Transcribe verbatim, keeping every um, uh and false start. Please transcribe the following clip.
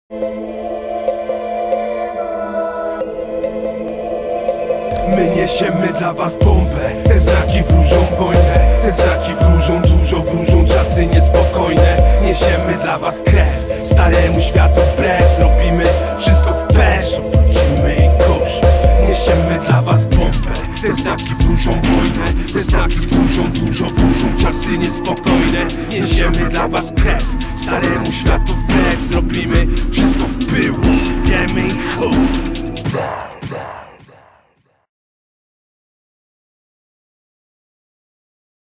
My niesiemy dla was bombę. Te znaki wróżą wojnę. Te znaki wróżą dużo, wróżą czasy niespokojne. Niesiemy dla was krew, staremu światu wbrew. Robimy wszystko w pesz, obrócimy i kurz. Niesiemy dla was bombę. Te znaki wróżą wojnę. Te znaki wróżą dużo, wróżą czasy niespokojne. Niesiemy dla was krew, staremu światu wbrew.